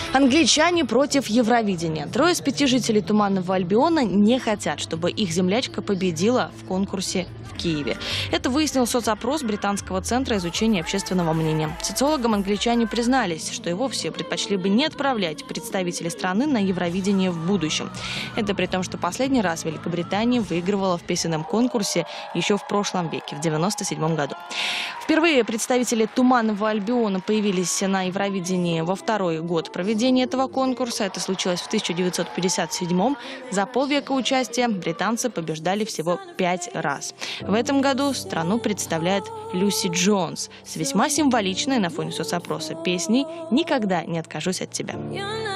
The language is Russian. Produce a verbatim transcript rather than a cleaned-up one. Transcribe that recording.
Англичане против Евровидения. Трое из пяти жителей Туманного Альбиона не хотят, чтобы их землячка победила в конкурсе в Киеве. Это выяснил соцопрос Британского центра изучения общественного мнения. Социологам англичане признались, что и вовсе предпочли бы не отправлять представителей страны на Евровидение в будущем. Это при том, что последний раз Великобритания выигрывала в песенном конкурсе еще в прошлом веке, в девяносто седьмом году. Впервые представители Туманного Альбиона появились на Евровидении во второй год проведения этого конкурса. Это случилось в тысяча девятьсот пятьдесят седьмом. За полвека участия британцы побеждали всего пять раз. В этом году страну представляет Люси Джонс с весьма символичной на фоне соцопроса песней «Никогда не откажусь от тебя».